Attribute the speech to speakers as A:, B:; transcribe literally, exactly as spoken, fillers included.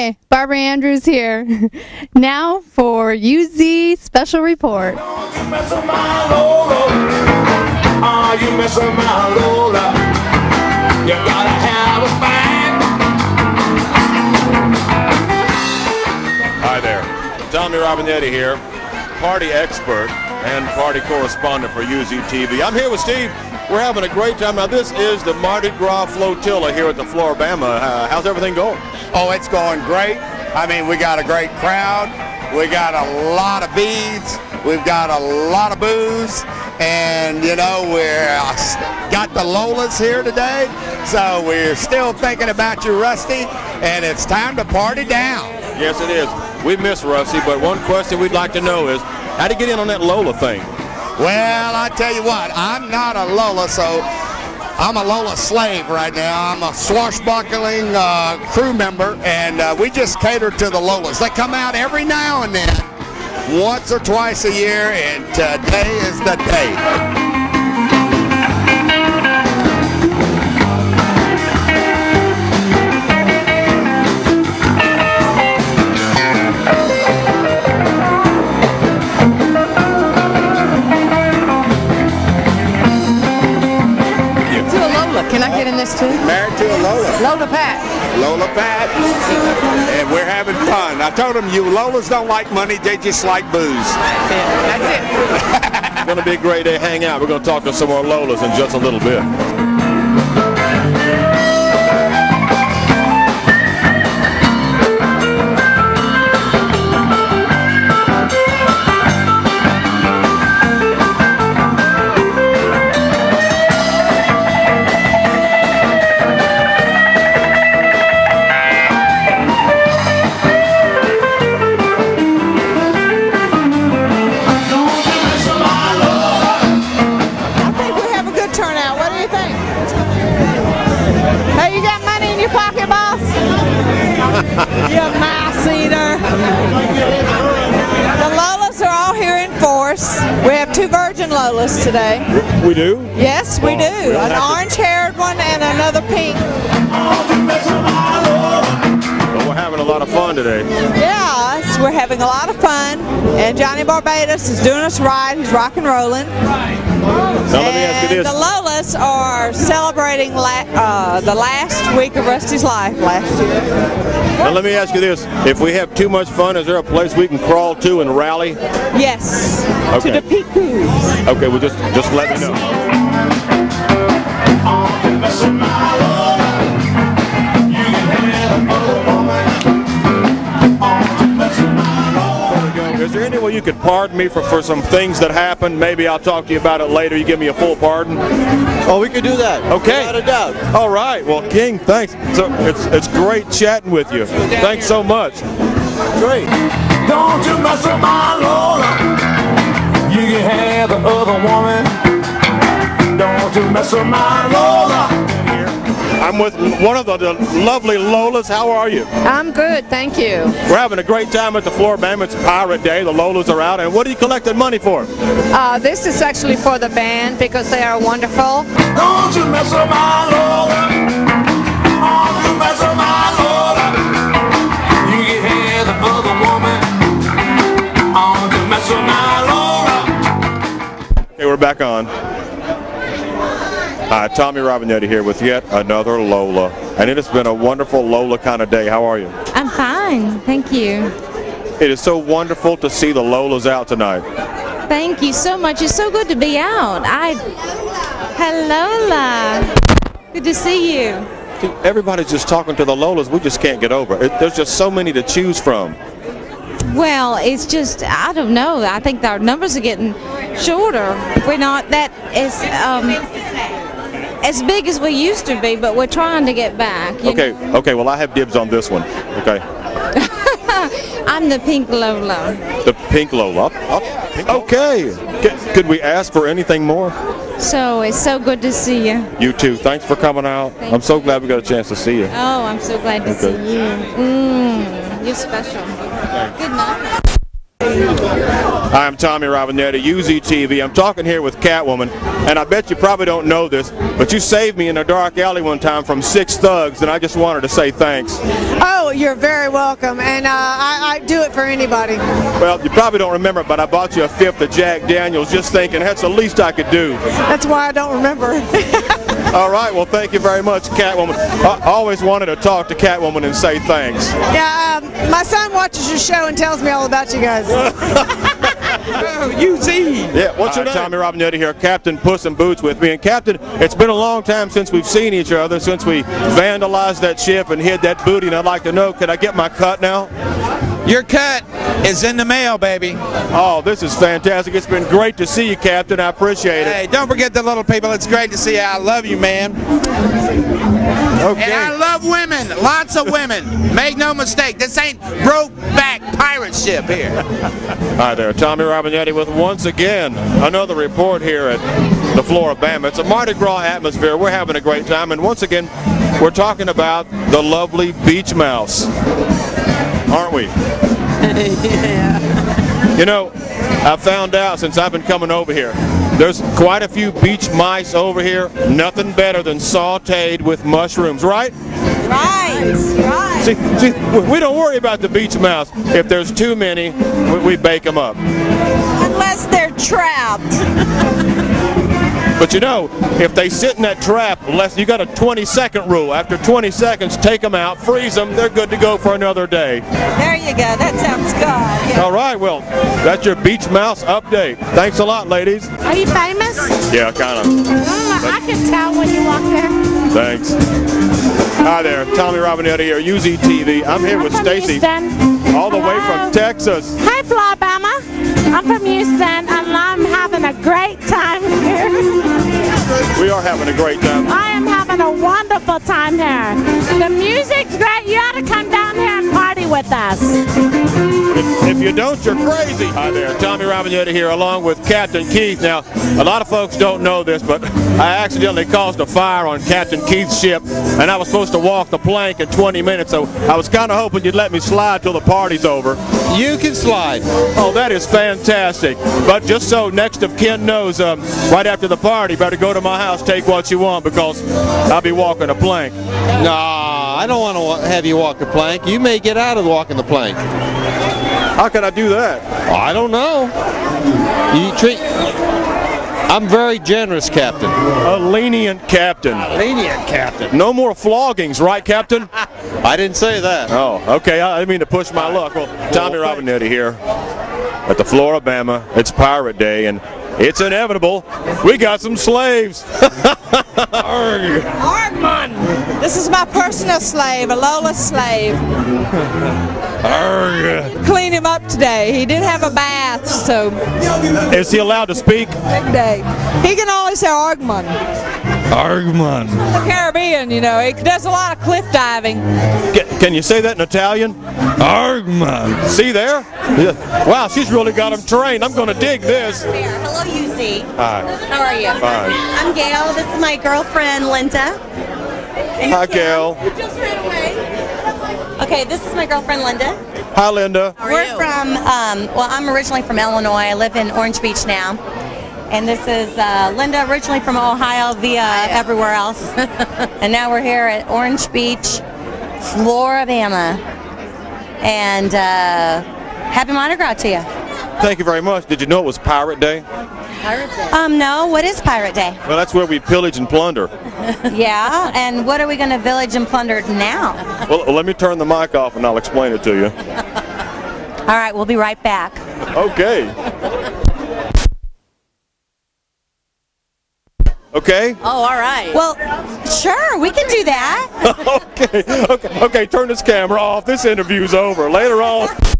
A: Hi, Barbara Andrews here. Now for U Z Special Report.
B: Don't you mess with my Lola. Oh, you mess with my Lola. You gotta have a fan.
C: Hi there. Tommy Robinetti here, party expert and party correspondent for U Z T V. I'm here with Steve. We're having a great time. Now, this is the Mardi Gras Flotilla here at the Flora-Bama. Uh, how's everything going?
D: Oh, it's going great. I mean, we got a great crowd. We got a lot of beads. We've got a lot of booze. And, you know, we're uh, got the Lolas here today. So we're still thinking about you, Rusty. And it's time to party down.
C: Yes, it is. We miss Rusty, but one question we'd like to know is, how to get in on that Lola thing?
D: Well, I tell you what, I'm not a Lola, so I'm a Lola slave right now. I'm a swashbuckling uh, crew member, and uh, we just cater to the Lolas. They come out every now and then, once or twice a year, and today is the day.
A: Can I get in this too?
D: Married to a Lola.
A: Lola Pat.
D: Lola Pat. And we're having fun. I told them, you Lolas don't like money, they just like booze.
A: That's it.
C: It's going to be a great day. Hang out. We're going to talk to some more Lolas in just a little bit.
E: You mouse eater. The Lolas are all here in force. We have two virgin Lolas today.
C: We do?
E: Yes, we do.
C: We'll
E: An orange-haired one and another pink.
C: Well, we're having a lot of fun today.
E: Yes, we're having a lot of fun. And Johnny Barbados is doing us right. He's rock and rolling.
C: Now, let me ask you this.
E: The Lolas are celebrating la uh, the last week of Rusty's life last year.
C: Now let me ask you this. If we have too much fun, is there a place we can crawl to and rally?
E: Yes,
C: Okay.
E: to the Picus.
C: Okay, well just, just let me know. Is there any way you could pardon me for, for some things that happened? Maybe I'll talk to you about it later. You give me a full pardon?
F: Oh, we could do that.
C: Okay.
F: Without a doubt.
C: All right. Well, King, thanks. So it's it's great chatting with you. Thanks so much.
F: Great.
B: Don't you mess with my Lola. You can have the other woman. Don't you mess with my Lola.
C: I'm with one of the, the lovely Lolas. How are you?
A: I'm good, thank you.
C: We're having a great time at the Flora-Bama. It's Pirate Day. The Lolas are out. And what are you collecting money for?
A: Uh, this is actually for the band because they are wonderful.
B: Don't you mess with my Lola. Don't you mess with my Lola. You can have the other woman. Don't you mess with my Lola.
C: Okay, we're back on. Hi, Tommy Robinetti here with yet another Lola. And it has been a wonderful Lola kind of day. How are you?
G: I'm fine, thank you.
C: It is so wonderful to see the Lolas out tonight.
G: Thank you so much. It's so good to be out. I, hello, Lola. Good to see you.
C: See, everybody's just talking to the Lolas. We just can't get over it. There's just so many to choose from.
G: Well, it's just, I don't know. I think our numbers are getting shorter. We're not that as um, as big as we used to be, but we're trying to get back.
C: Okay,
G: know?
C: okay. Well, I have dibs on this one. Okay.
G: I'm the pink Lola.
C: The pink Lola. Okay. C could we ask for anything more?
G: So it's so good to see you.
C: You too. Thanks for coming out.
G: Thank
C: I'm so glad we got a chance to see you.
G: Oh, I'm so glad to
C: Okay.
G: see you. Mm, you're special. Good night.
C: Hi, I'm Tommy Robinetti, U Z T V. I'm talking here with Catwoman, and I bet you probably don't know this, but you saved me in a dark alley one time from six thugs, and I just wanted to say thanks.
H: Oh, you're very welcome, and uh, I, I do it for anybody.
C: Well, you probably don't remember, but I bought you a fifth of Jack Daniels just thinking that's the least I could do.
H: That's why I don't remember.
C: All right, well, thank you very much, Catwoman. I always wanted to talk to Catwoman and say thanks.
H: Yeah, um, my son watches your show and tells me all about you guys.
C: U Z. Yeah, what's your name? Tommy Robinetti here, Captain Puss in Boots with me. And Captain, it's been a long time since we've seen each other, since we vandalized that ship and hid that booty, and I'd like to know, can I get my cut now?
I: Your cut is in the mail, baby.
C: Oh, this is fantastic. It's been great to see you, Captain. I appreciate it.
I: Hey, don't forget the little people. It's great to see you. I love you, man.
C: Okay.
I: And I love women. Lots of women. Make no mistake. This ain't broke-back pirate ship here.
C: Hi there. Tommy Robinetti with, once again, another report here at the Flora-Bama. It's a Mardi Gras atmosphere. We're having a great time. And once again, we're talking about the lovely beach mouse. Aren't we?
H: Yeah.
C: You know, I found out since I've been coming over here, there's quite a few beach mice over here. Nothing better than sauteed with mushrooms, right?
G: Right, right.
C: See, see, we don't worry about the beach mouse. If there's too many, we, we bake them up.
G: Unless they're trapped.
C: But you know, if they sit in that trap, less you got a twenty second rule. After twenty seconds, take them out, freeze them, they're good to go for another day.
G: There you go, that sounds good. Yeah.
C: All right, well, that's your beach mouse update. Thanks a lot, ladies.
A: Are you famous?
C: Yeah, kind of.
A: Mm, I can tell when you walk there.
C: Thanks. Hi there, Tommy Robinetti here, U Z T V. I'm here
A: I'm
C: with
A: from
C: Stacy,
A: Houston.
C: all the way
A: Hello.
C: from Texas.
A: Hi, Flora-Bama. I'm from Houston, and I'm having a great time here.
C: We are having a great time.
A: I am having a wonderful time here. The music's great. You ought to come down here and party with us.
C: If, if you don't, you're crazy. Hi there, Tommy Robinetti here, along with Captain Keith. Now, a lot of folks don't know this, but I accidentally caused a fire on Captain Keith's ship, and I was supposed to walk the plank in twenty minutes, so I was kind of hoping you'd let me slide till the party's over.
I: You can slide.
C: Oh, that is fantastic. But just so next of kin knows, um, right after the party, better go to my house, take what you want, because I'll be walking a plank.
F: Nah, I don't want to have you walk the plank. You may get out of walking the plank.
C: How can I do that?
F: I don't know. You treat. I'm very generous, Captain.
C: A lenient captain.
F: Lenient, Captain.
C: No more floggings, right, Captain?
F: I didn't say that.
C: Oh, okay. I didn't mean to push my luck. Well, Tommy Robinetti here at the Flora-Bama. It's Pirate Day, and it's inevitable. We got some slaves. Arg.
E: Argman! This is my personal slave, a Lola slave.
C: Arg.
E: Clean him up today. He did have a bath, so
C: Is he allowed to speak?
E: big day. He can only say Argman.
C: Argman.
E: The Caribbean, you know, he does a lot of cliff diving.
C: Can, can you say that in Italian? Argman. See there? Yeah. Wow, she's really got him trained. I'm going to dig this.
J: Hello, U Z.
C: Hi.
J: How are you?
C: Fine.
J: I'm Gail. This is my girlfriend, Linda.
C: Hi, Gail.
J: Just ran away. Okay, this is my girlfriend, Linda.
C: Hi, Linda.
J: We're from, um, well, I'm originally from Illinois. I live in Orange Beach now. And this is uh, Linda, originally from Ohio via everywhere else. And now we're here at Orange Beach, Flora-Bama. And uh, happy Mardi Gras to you.
C: Thank you very much. Did you know it was Pirate Day?
J: Pirate Day? Um, no. What is Pirate Day?
C: Well, that's where we pillage and plunder.
J: Yeah, and what are we going to village and plunder now?
C: Well, let me turn the mic off and I'll explain it to you.
J: All right, we'll be right back.
C: Okay. Okay?
J: Oh, all right. Well, sure, we can do that.
C: okay, okay, okay, turn this camera off. This interview's over. Later on.